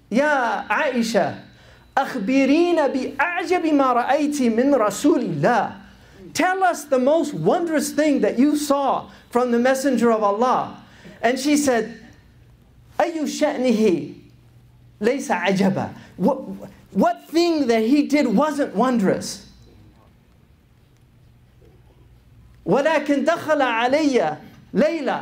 يا عائشة أخبرينا بأعجب ما رأيتي من رسول الله. Tell us the most wondrous thing that you saw from the Messenger of Allah. And she said, أي شأنه ليس عجبا. What thing that he did wasn't wondrous? ولكن دخل علي ليلة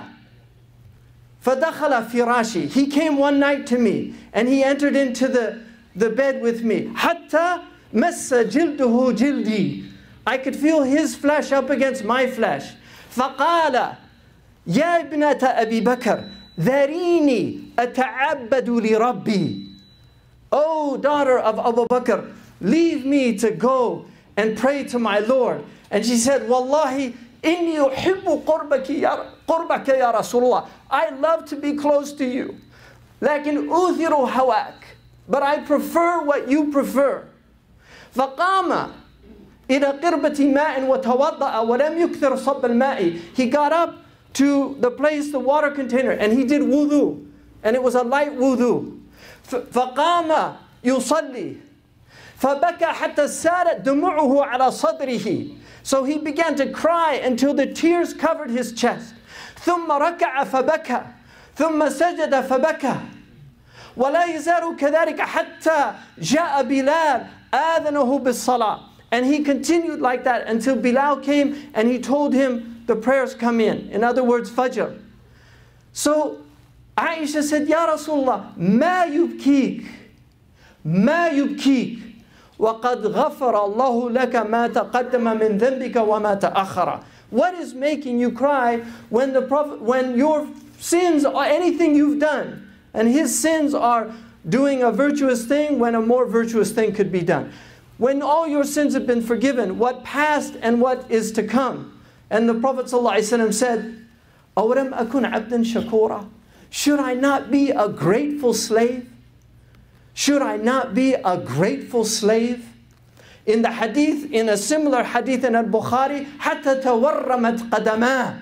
فدخل فراشي. He came one night to me and he entered into the bed with me. حتى مس جلده جلدي. I could feel his flesh up against my flesh. فقال يا ابنة أبي بكر ذريني أتعبد لربي. Oh, daughter of Abu Bakr, leave me to go and pray to my Lord. And she said, Wallahi, إني أحب قربك يا رسول الله. I love to be close to you. لكن أثر هواك. But I prefer what you prefer. فقام إلى قربة ماء وتوضأ ولم يكثر صب الماء. He got up to the place, the water container, and he did wudu. And it was a light wudu. فقام يصلي فبكى حتى سالت دموعه على صدره. So he began to cry until the tears covered his chest. ثم ركع فبكى ثم سجد فبكى ولا يزال كذلك حتى جاء بلال آذنه بالصلاة. And he continued like that until Bilal came and he told him the prayers come in. In other words, Fajr. So Aisha said, Ya Rasulullah, ما يبكيك ما يبكيك وقد غفر الله لك ما تقدم من ذنبك وما تأخر. What is making you cry when your sins are anything you've done, and his sins are doing a virtuous thing when a more virtuous thing could be done? When all your sins have been forgiven, what passed and what is to come. And the Prophet ﷺ said, أَوَلَمْ أَكُنْ عَبْدًا شَكُورًا. Should I not be a grateful slave? Should I not be a grateful slave? In the hadith, in a similar hadith in al-Bukhari, حَتَّى تَوَرَّمَتْ قَدَمَاهُ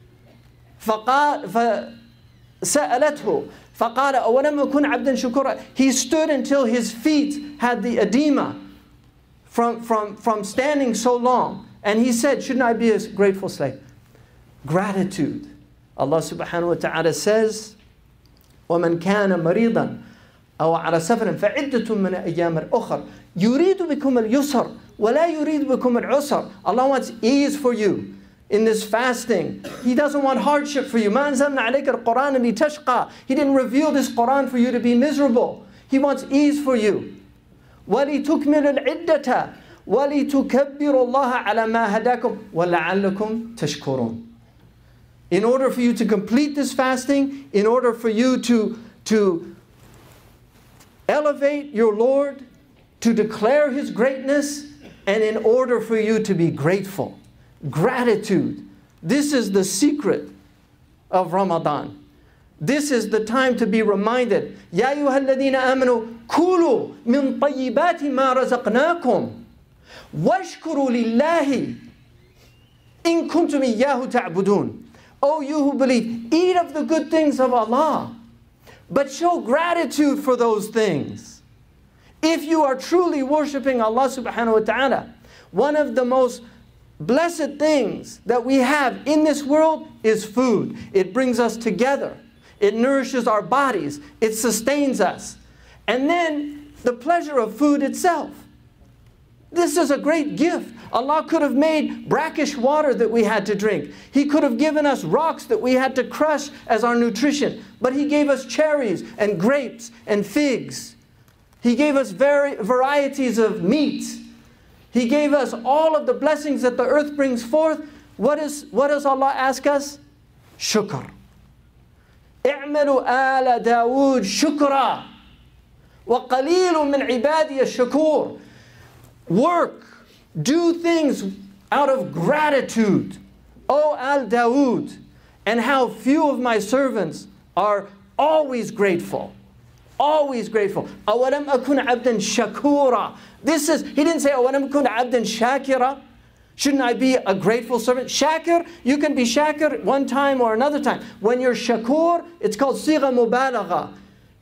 فَسَأَلَتْهُ فَقَالَ أَوَلَمْ أَكُنْ عَبْدًا شَكُورًا. He stood until his feet had the edema from standing so long. And he said, shouldn't I be a grateful slave? Gratitude. Allah subhanahu wa ta'ala says, وَمَنْ كَانَ مَرِيضًا أَوْ عَلَى سَفَرٍ فَعِدَّةٌ مِنْ أَيَّامٍ أُخَرٍ يُرِيدُ بِكُمُ الْيُسْرَ وَلَا يُرِيدُ بِكُمُ الْعُسْرَ. Allah wants ease for you in this fasting. He doesn't want hardship for you. مَا أَنزَلْنَا عَلَيْكَ الْقُرْآنَ لِتَشْقَى. He didn't reveal this Quran for you to be miserable. He wants ease for you. وَلِتُكْمِلُ الْعِدَّةَ وَلِتُكَبِّرُ اللَّهَ عَلَى مَا هَدَاكُمْ وَلَعَلَّكُمْ تَشْكُرُونَ. In order for you to complete this fasting, in order for you to elevate your Lord, to declare His greatness, and in order for you to be grateful. Gratitude. This is the secret of Ramadan. This is the time to be reminded. يَا أَيُّهَا الَّذِينَ آمَنُوا كُلُوا مِن طَيِّبَاتِ مَا رَزَقْنَاكُمْ وَاشْكُرُوا لِلَّهِ إِن كُنتُمْ إِيَّاهُ تَعْبُدُونَ. O you who believe, eat of the good things of Allah, but show gratitude for those things. If you are truly worshipping Allah subhanahu wa ta'ala, one of the most blessed things that we have in this world is food. It brings us together. It nourishes our bodies. It sustains us. And then the pleasure of food itself. This is a great gift. Allah could have made brackish water that we had to drink. He could have given us rocks that we had to crush as our nutrition. But He gave us cherries and grapes and figs. He gave us varieties of meat. He gave us all of the blessings that the earth brings forth. What does Allah ask us? Shukr. اعملوا آل داود شكرا وقليل من عبادي الشكور. Work, do things out of gratitude. O Al-Dawood, and how few of my servants are always grateful. Always grateful. أَوَلَمْ أَكُنْ عَبْدًا شَكُورًا. This is, he didn't say أَوَلَمْ أَكُنْ عَبْدًا شَاكِرًا. Shouldn't I be a grateful servant? Shakir, you can be shakir one time or another time. When you're shakur, it's called sigha mubalagha.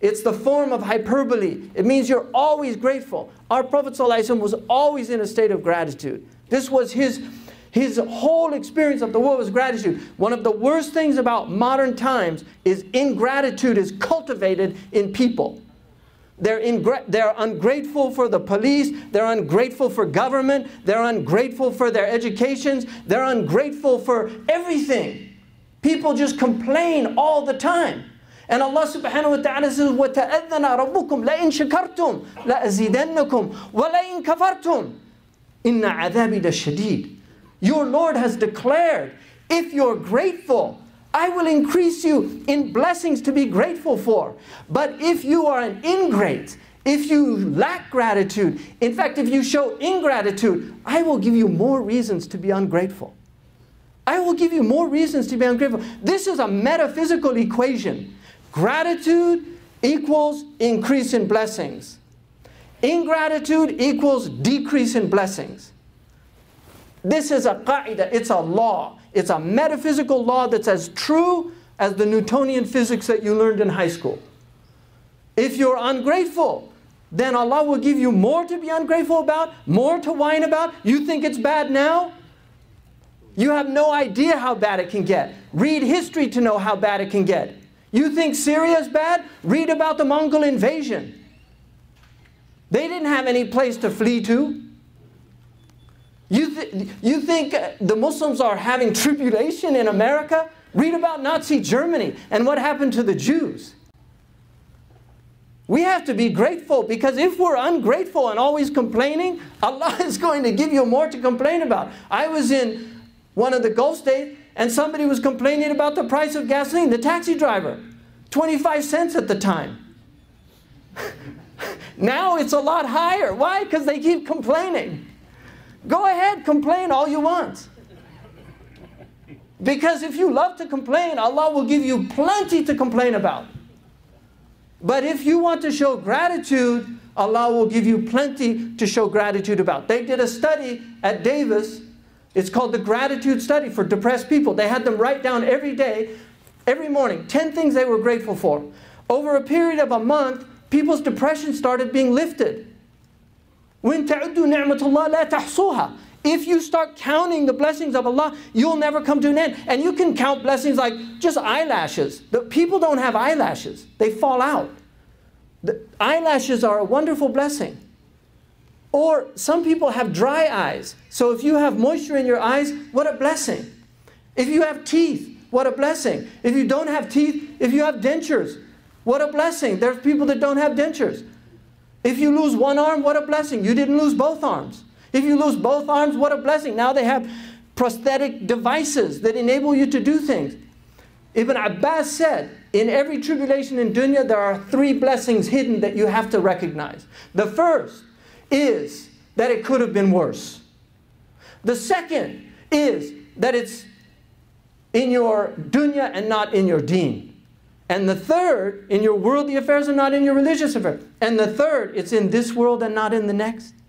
It's the form of hyperbole. It means you're always grateful. Our Prophet ﷺ was always in a state of gratitude. This was his whole experience of the world was gratitude. One of the worst things about modern times is ingratitude is cultivated in people. They're ungrateful for the police. They're ungrateful for government. They're ungrateful for their educations. They're ungrateful for everything. People just complain all the time. And Allah subhanahu wa ta'ala says, وَتَأَذَّنَ رَبُّكُمْ لَإِن شَكَرْتُمْ لَأَزِيدَنَّكُمْ وَلَإِن كَفَرْتُمْ إِنَّ عَذَابِي لَشَدِيدٌ. Your Lord has declared, if you're grateful, I will increase you in blessings to be grateful for. But if you are an ingrate, if you lack gratitude, in fact, if you show ingratitude, I will give you more reasons to be ungrateful. I will give you more reasons to be ungrateful. This is a metaphysical equation. Gratitude equals increase in blessings. Ingratitude equals decrease in blessings. This is a qa'idah, it's a law. It's a metaphysical law that's as true as the Newtonian physics that you learned in high school. If you're ungrateful, then Allah will give you more to be ungrateful about, more to whine about. You think it's bad now? You have no idea how bad it can get. Read history to know how bad it can get. You think Syria is bad? Read about the Mongol invasion. They didn't have any place to flee to. You think the Muslims are having tribulation in America? Read about Nazi Germany and what happened to the Jews. We have to be grateful, because if we're ungrateful and always complaining, Allah is going to give you more to complain about. I was in one of the Gulf states and somebody was complaining about the price of gasoline, the taxi driver. 25 cents at the time. Now it's a lot higher. Why? Because they keep complaining. Go ahead, complain all you want. Because if you love to complain, Allah will give you plenty to complain about. But if you want to show gratitude, Allah will give you plenty to show gratitude about. They did a study at Davis. It's called the gratitude study for depressed people. They had them write down every day, every morning, 10 things they were grateful for. Over a period of a month, people's depression started being lifted. وَإِن تَعُدُّوا نِعْمَةَ اللَّهِ لَا تَحْصُوهَا. If you start counting the blessings of Allah, you'll never come to an end. And you can count blessings like just eyelashes. The people don't have eyelashes. They fall out. The eyelashes are a wonderful blessing. Or some people have dry eyes. So if you have moisture in your eyes, what a blessing. If you have teeth, what a blessing. If you don't have teeth, if you have dentures, what a blessing. There's people that don't have dentures. If you lose one arm, what a blessing. You didn't lose both arms. If you lose both arms, what a blessing. Now they have prosthetic devices that enable you to do things. Ibn Abbas said, in every tribulation in dunya, there are 3 blessings hidden that you have to recognize. The first is that it could have been worse. The second is that it's in your dunya and not in your deen. And the third, in your worldly affairs and not in your religious affairs. And the third, it's in this world and not in the next.